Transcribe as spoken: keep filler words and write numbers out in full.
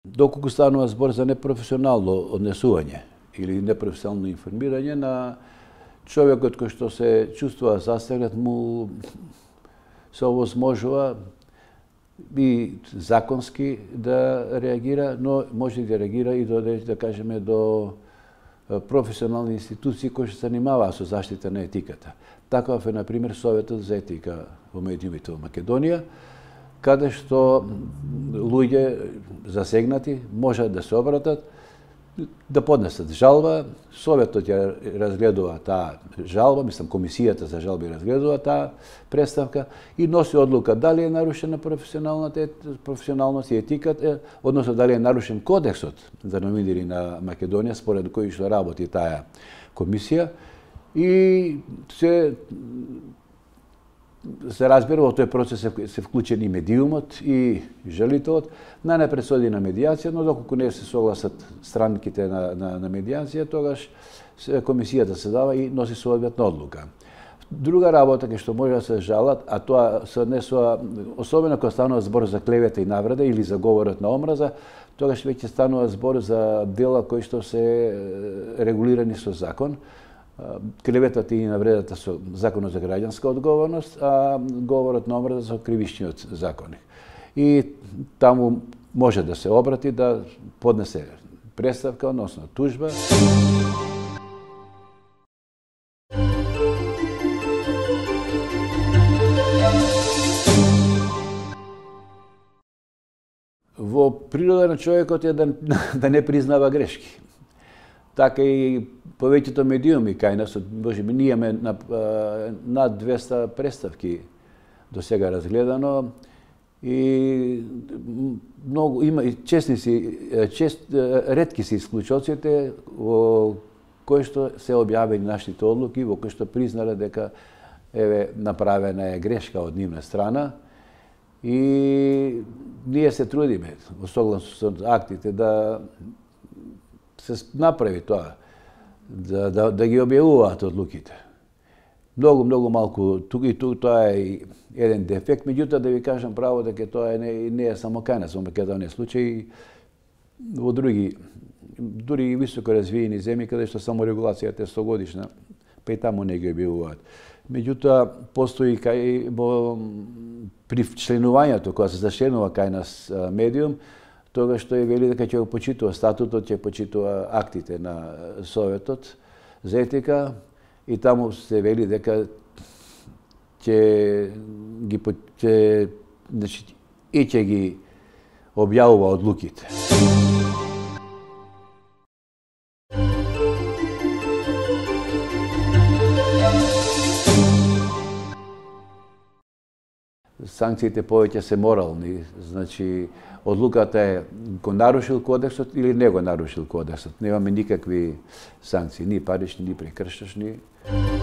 Доколку станува збор за непрофесионално однесување или непрофесионално информирање на човекот кој што се чувствува засегнат, му се овозможува и законски да реагира, но може да реагира и до, да кажеме, до професионални институции кои што се занимаваат со заштита на етиката. Таков е, например, Советот за етика во медиумите во Македонија, каде што луѓе засегнати можат да се обратат, да поднесат жалба, Советот ја разгледува таа жалба, мислам комисијата за жалби разгледува таа представка и носи одлука дали е нарушена професионалната професионалност и етиката, односно дали е нарушен кодексот за новинари на Македонија според кој што работи таа комисија и се се разбира, во тој процес се вклучени медиумот и жалителот, најнапред се оди на медијација, но доколку не се согласат странките на, на, на медијација, тогаш комисијата се дава и носи соодветна одлука. Друга работа кај што може да се жалат, а тоа се однесува, особено кога станува збор за клевета и навреда или за говорот на омраза, тогаш веќе станува збор за дела кои што се регулирани со закон. Клеветата и навредата со законот за граѓанска одговорност, а говорот на омраза со кривичниот законник. И таму може да се обрати, да поднесе представка, односно тужба. Во природа на човекот е да, да не признава грешки. Така и повеќето медиуми кај нас, може би ние имаме над двеста представки до сега разгледано и многу има и честни си чест ретки се исклучоците во кои што се објавени нашите одлуки, во кои што признале дека еве направена е грешка од нивна страна и ние се трудиме во согласно со актите да се направи тоа, да, да, да ги објавуваат одлуките. Многу, многу малку, тук и тук тоа е еден дефект, меѓутоа да ви кажам право дека тоа не, не е само кај нас, во Македонија случај, во други, дури и високо развиени земји, каде што само регулацијата е стогодишна, па и таму не ги објавуваат. Меѓутоа, постои кај, во, при членувањето, кога се зачленува кај нас медиум, тогаш што е вели дека ќе го почитува статутот, ќе почитува актите на Советот за етика и таму се вели дека ќе ги ќе, значи, и ќе ги објавува одлуките. Санкциите повеќе се морални, значи одлуката е го нарушил кодексот или не го нарушил кодексот. Немаме никакви санкции, ни парични, ни прекршачни.